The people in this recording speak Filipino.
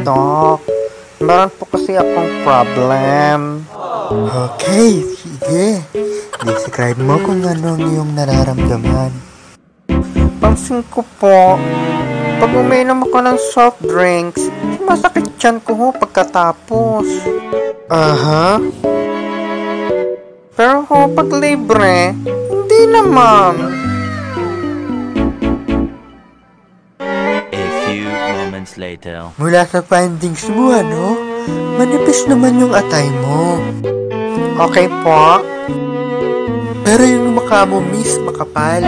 Doc. Meron po kasi akong problem. Okay, sige. Describe mo kung ano ang iyong nararamdaman. Pansin ko po, pag uminom ako ng soft drinks, masakit tiyan ko ho pagkatapos. Aha. Pero ho, pag libre, hindi naman. A few moments later. Mula sa findings mo, ano? Manipis naman yung atay mo. Okay po. Pero yung mukha mo, miss, makapal.